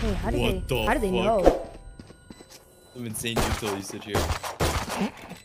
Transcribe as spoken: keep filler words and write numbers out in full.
Wait, how did What they? the How did they fuck? know? Some insane utility switch here.